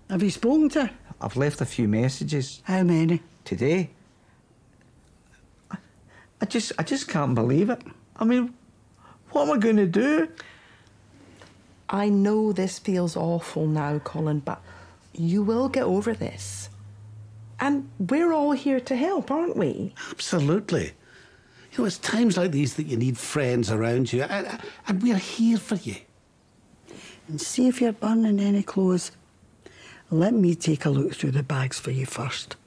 Have you spoken to her? I've left a few messages. How many? Today. I just can't believe it. I mean, what am I going to do? I know this feels awful now, Colin, but you will get over this. And we're all here to help, aren't we? Absolutely. You know, it's times like these that you need friends around you, and we're here for you. And see if you're burning any clothes. Let me take a look through the bags for you first.